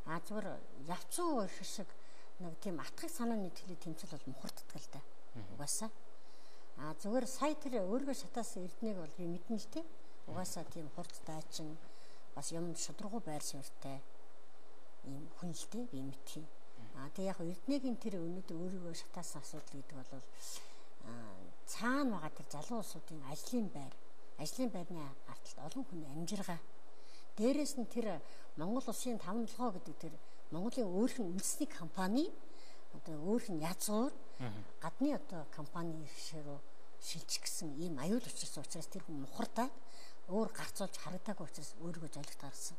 Зүгээр явцуу их шиг нэг тийм атгах санааны төлөө тэмцэл бол мухарддаг л да. Угаасаа. Зүгээр сая тэр өөргөө шатаас эрднийг бол би мэднэ л дээ. Угаасаа тийм хурд дайчин бас юм шудрагуу байр суурьтай ийм хүн л дээ би мэдхий. Тэгээ яг эрднийгийн тэр өнөөдөр өөрийгөө шатаас асуудал гэдэг бол цаана байгаа тэр залуу улсуудын ажлын байрны арталт олон хүн амжиргаа. Дээрээс нь тэр Монгол улсын 5-7 гэдэг тэр Монголын өөрх нь үндэсний компани одоо өөрх нь язгуур гадны одоо компани рүү шилжих гэсэн ийм аюул учраас тэр хүн мухардаад өөр гарцуулж харагдаагүй учраас өөрийгөө золигт гаргасан.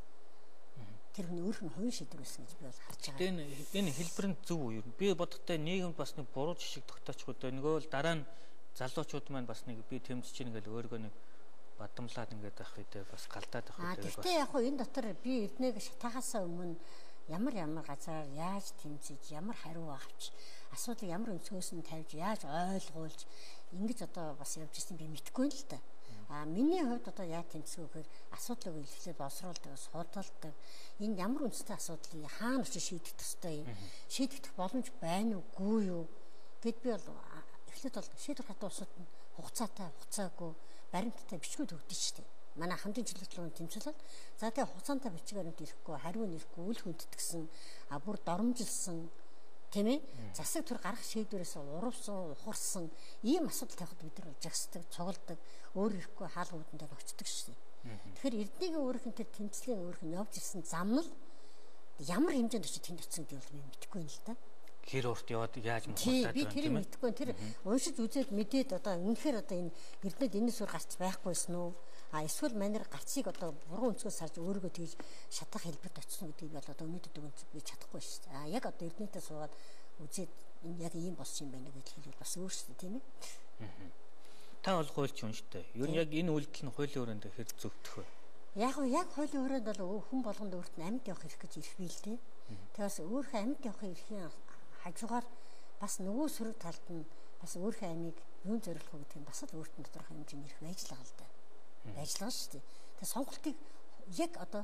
Тэр хүн өөрх нь хувийн шийдвэр байсан гэж би бол харж байгаа. Энэ хэлбэр нь зөв үү? Би бодохтой нийгэмд бас нэг буруу жишг тогтоочихгүй дээ. Нөгөө л дараа нь залуучууд маань бас нэг би тэмцэж ийн гэл өөргөө нэг бадамлаад ингээд байх үедээ бас галдаад байх үедээ. Гэхдээ яг хөө энэ дотор би эрднийг шатахаасаа өмнө ямар газараар яаж тэмцэж, ямар хариу авч, асуудал ямар өнцгөөс нь тавьж, яаж ойлгуулж ингэж одоо бас явж ирсэн би мэдэхгүй л да. Миний хувьд одоо яа тэмцэхүүгээр асуудлыг илэрхийлээд боловсруулдаг, судалдаг. Энэ ямар үндэсний асуудлыг хаана очиж шийдэх ёстой юм? Шийдэх боломж байна уугүй юу? Гэт би бол эхлээд бол шийдвэр хатуу усууд нь хугацаагүй баримттай бичгүүд өгдөө шүү дээ. Манай хамтын чөлөөтлөгийн тэмцэл бол за тэгээ хугацаантай бичиг баримт ирэхгүй, хариу нь ирэхгүй, үл хүндэтгсэн, бүр доромжилсан тийм ээ засаг төр гарах шийдвэрээс урвсан, ухарсан ийм асуудал тавихад бид нар жагсдаг, цугладаг, өөр ирэхгүй хаал хөвдөндөө очдөг шүү дээ. Тэгэхээр эрднийгийн өөрийнх нь тэр тэмцлийн өөрийнх нь явж ирсэн зам нь ямар хэмжээнд очиж тэнд очсон гэдэг нь мэдэхгүй юм л да. Хэр урт яваад яаж мухардаад би тэр мэдгүй тэр уншиж үзээд мэдээд одоо үнэхээр одоо энэ эрдэнэд энэ сүр гарч байхгүйсэн үү? Эсвэл манер гарцыг одоо буруу өнцгөөс харж өөрийгөө тэгж шатах хэлбэрт очсон гэдгийг бол одоо өнөөдөр дүгнэж би чадахгүй шүү дээ. Яг одоо эрдэнэтээ суугаад үзээд энэ яг ийм болсон юм байна гэж хэлвэл бас өөр шүү дээ, тийм ээ. Та бол хуульч хүн шүү дээ. Ер нь яг энэ үйлдэл нь хуулийн өрөөнд хэр зөвдөх вэ? Яг хуулийн өрөөнд бол хүн болгонд өөрт нь амьд явах хэрэг гэж ирэх бийл дээ. Тэгээс өөрийнхөө амьд явахын эрхийн хажуугаар бас нөгөө сөрөг талд нь бас өөрийнхөө амийг юун зориулах вэ гэдэг нь бас л өөртөө тодорхой хэмжээний ирэх байж л байгаа л да. Байж л байгаа шүү дээ. Тэгээ сонголтыг яг одоо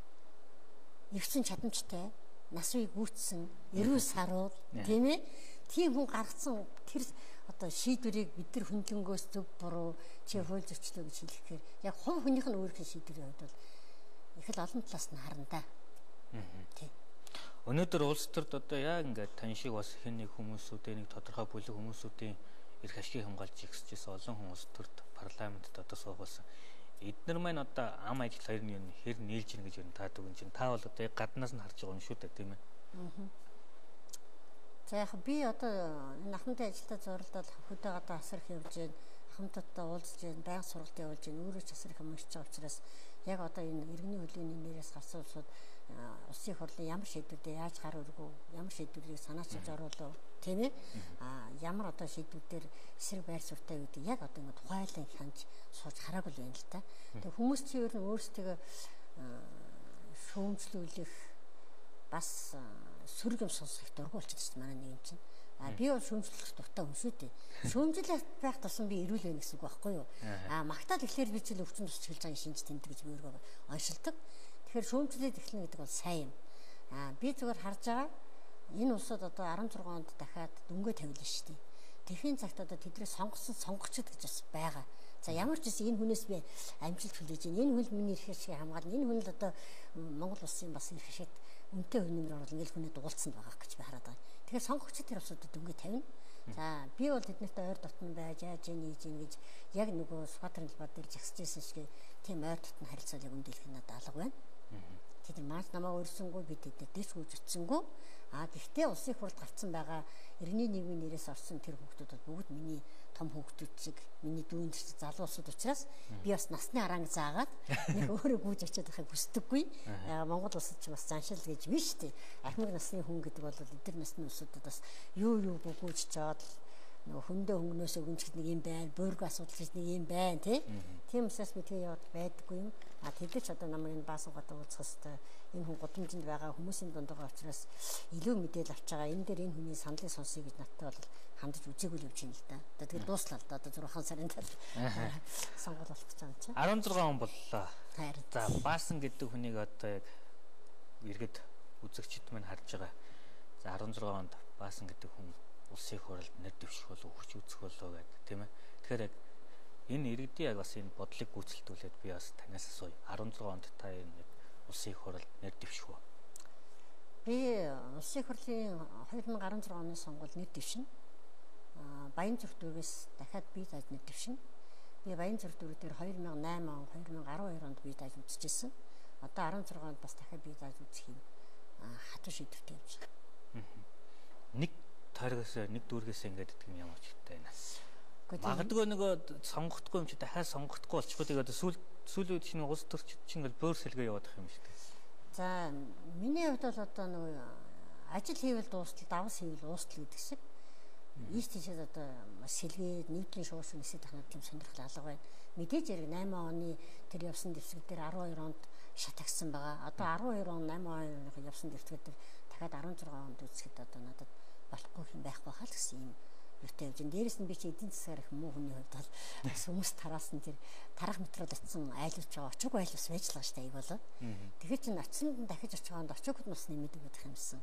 эргэсэн чадамжтай, нас үе гүйцсэн, эрүүл сарууд тийм ээ. Тийм хүн гаргацсан тэр одоо шийдвэрийг бид нар хөндлөнгөөс зөв буруу чи хууль зөрчлөө гэж хэлэхээр яг хувь хүнийх нь өөрийнхөө шийдвэрийн хувьд бол их л олон талаас нь харна да. Тийм. Өнөөдөр улс төрд одоо яг ингээд тань шиг бас хэн нэг хүмүүсүүдийн нэг тодорхой бүлэг хүмүүсүүдийн эрх ашгийг хамгаалж ихсэжсэн олон хүн улс төрд парламентд одоо суугасан. Эднэр маань одоо ам ажил хоёрын юм хэр нийлж ийн гэж юу таадаг юм чинь та бол одоо яг гаднаас нь харж байгаа юм шүү дээ тийм ээ. За яг би одоо энэ ахмадын ажилдаа зорилдоод хөдөө гадаа асар их явж байна. Ахмадтай уулзж байна, байгаль сургалт явуулж байна. Өөрөө ч асар их хамгаалж байгаа учраас яг одоо энэ иргэний хөдөөний нэрээс гарсан улсууд улсын их хурлын ямар шийдвүүдээ яаж гар өргөв, ямар шийдвэрийг санаачилж оруулав, тийм ээ? Ямар одоо шийдвүүдээр эсрэг байр суурьтай гэдэг яг одоо ингэ тухайлан хянж сууж хараагүй л байна л та. Тэгээ хүмүүс чи ер нь өөрсдөө шүүмжлүүлэх бас сөрөг юм сонсох дургүй болчихсон манай нэг юм чинь. Би бол шүүмжлэх дуртай хүн шүү дээ. Шүүмжлэх байх тусам би эрүүл байх гэсэн үг байхгүй юу? Магтаад ихлээр би ч л өвчин тусч хэлж байгаа шинж тэмдэг гэж би өөрөө оншилдог. Тэгэхээр шүүмжлээд эхлэх гэдэг бол сайн юм. Би зүгээр харж байгаа энэ улсад одоо 16 онд дахиад дөнгөө тавилна шүү дээ. Тэхийн цагт одоо тэдрээ сонгосон сонгогчд гэж бас байгаа. За ямар ч гэсэн энэ хүнээс би амжилт хүлээж байна. Энэ хүн миний эрх ашиг хамгаална. Энэ хүн л одоо Монгол улсын бас эрх ашигт үнэтэй үнэмээр оруулна гэж хүнээ дуулцсан байгаа гэж би хараад байгаа. Тэгэхээр сонгогчд тэр асуудад дөнгөө тавина. За би бол тэднэртэй ойр дотн байж яаж ийж гэж яг нөгөө Сүхбаатарын талбай дээр жагсажсэн шиг тийм ойр дотн харилцааг өмдөлөх нь надад алга байна. Тэд маш намайг өрсөнгөө би тэдэд дэвш гүйж өтсөнгөө. Гэхдээ улсын их хурлд гарцсан байгаа иргэний нийгмийн нэрээс орсон тэр хүүхдүүд бүгд миний том хүүхдүүд шиг миний дүүн залуусууд учраас би бас насны аранг заагаад нэг өөрөө гүйж очиад байхыг хүсдэггүй. Монгол улсад ч бас заншил гэж биш үү? Ахмад насны хүн гэдэг бол эдгээр насны улсуудад бас юу гүйж чаад нөгөө хөндөө хөнгнөөс өгөнчд нэг юм байна, буурга асуудал гэж нэг юм байна тийм учраас би тэгээ яваад байдаггүй юм. Тэд ч одоо намайг энэ баасан гадаа уулзах хэвээр энэ хүн гудамжинд байгаа хүмүүсийн дунд байгаа учраас илүү мэдээлэл авч байгаа. Энэ дээр энэ хүний саналыг сонсъё гэж надтай бол хандаж үзээгүй л явж байна л да. Одоо тэгээ дууслаа л да. Одоо 6 сарын дараа сонгуул болох гэж байгаа юм чинь. 16 он боллоо. За баасан гэдэг хүнийг одоо яг иргэд үзэгчид маань харж байгаа. За 16 онд Баасан гэдэг хүн улсын хурлд нэр дэвших болов хүч үзэх болов гэдэг тийм ээ. Тэгэхээр яг энэ иргэдийн яг бас энэ бодлыг гүйцэлдүүлээд би бас танаас асууя. 16 онд та энэ улсын хурлд нэр дэвших үү? Би улсын хурлын 2016 оны сонгуульд нэр дэвшин. Баянзүрх дүүргээс дахиад бие дааж нэр дэвшин. Би Баянзүрх дүүрэг дээр 2008 он 2012 онд бие дааж үзчихсэн. Одоо 16 онд бас дахиад бие дааж үзэх юм хатуу шийдвэртэй явж байгаа. Нэг тойргоос нэг дүүргээс ингээд гэдэг юм ямар ч хэрэгтэй байна. Магадгүй нөгөө сонгохдгүй юм чи дахиад сонгохдгүй болчихгүй тэгээд сүүлийн үед чинь улс төрчид чинь ингээд бөөр сэлгээ яваад их юм шүү дээ. За миний хувьд бол одоо нөгөө ажил хийвэл дуустал, давс хийвэл уустал гэдэг шиг. Ийш тийшээ одоо сэлгээд нийтийн шуурш нисэх тахнаад тийм сонирхол алга байна. Мэдээж яг 8 оны тэр явсан дэвсгэр дээр 12 онд шатагсан байгаа. Одоо 12 он 8 оны явсан дэвсгэр дээр дахиад 16 онд үзэхэд одоо надад болохгүй юм байхгүй хаа л гэсэн юм юутай явж. Дээрээс нь би чи эдийн засгаар их муу хүний хувьд бол хүмүүс тараасан тэр тарах метрод очсон айлуулж байгаа очиг айлус байж л байгаа шүү дээ болоо. Тэгэхээр чи очсонд нь дахиж очих хонд очигд нь бас нэмэдэг байх юмсан.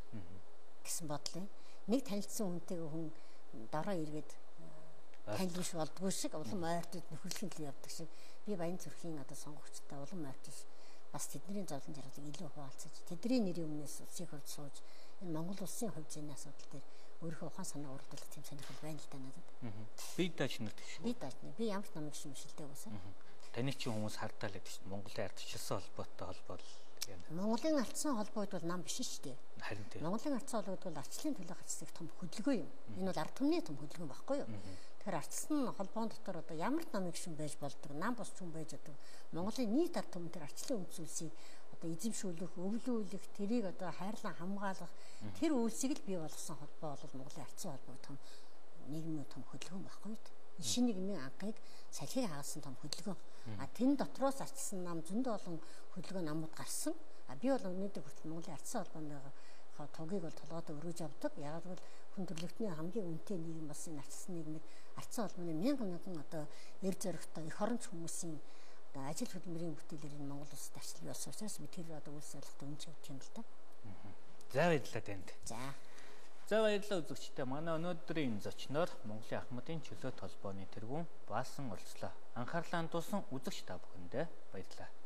Гэсэн бодлоо. Нэг танилцсан хүнтэйгээ хүн дараа эргээд танилж болдгоо шиг улам ойртод нөхөрлөхийн төлөө явдаг шиг би Баянзүрхийн одоо сонгогчтой улам ойртод бас тэдний зовлон жаргалыг илүү хуваалцаж тэдний нэрийн өмнөөс улсын хурд сууж энэ Монгол улсын хувьд энэ асуудал дээр өөрийнхөө ухаан санаа урагдуулах тийм сонирхол байна л да надад. Би дааж нэр дэвшив. Би дааж нэ. Би ямар ч намайг шимшилтэй уусаа. Таны чинь хүмүүс хардаа л гэдэг чинь Монголын ардчилсан холбоотой холбоол гэнэ. Монголын ардсан холбоо гэдэг бол нам биш шүү дээ. Харин тийм. Монголын ардсан холбоо гэдэг бол ардчлалын төлөө хацдаг том хөдөлгөөн юм. Энэ бол ард түмний том хөдөлгөөн байхгүй юу? Тэгэхээр ардсан холбоон дотор одоо ямар ч намайг шим байж болдог, нам бос хүн байж одоо Монголын нийт ард түмэн дээр ардчлалын үндсүүлсийг одоо эзэмшүүлэх, өвлүүлэх, тэрийг одоо хайрлан хамгаалах тэр үйлсийг л бий болгосон холбоо бол Монголын ардсан холбоо том нийгмийн том хөдөлгөөн байхгүй юу? Шинэ нийгмийн анхыг салхийг хаалсан том хөдөлгөөн. Тэн дотроос ардсан нам зөндөө олон хөдөлгөөн намууд гарсан. Би бол өнөөдөр хүртэл Монголын ардсан холбооны тугийг бол толгойдоо өргөж авдаг. Яг л хүн төрөлхтний хамгийн үнэтэй нийгэм бас энэ ардсан нийгмийг ардсан холбооны мянган одоо эр зоригтой эх оронч хүмүүсийн одоо ажил хөдөлмөрийн бүтээлээр энэ Монгол улсад арчил бий болсон учраас бид тэр одоо үйлс ялгахад үнэ чивч юм л да. За баярлалаа танд. За баярлалаа үзэгчдээ. Манай өнөөдрийн зочноор Монголын Ахмадын чөлөөт холбооны тэргүүн Баасан олцлоо. Анхаарлаа хандуулсан үзэгч та бүхэндээ баярлалаа.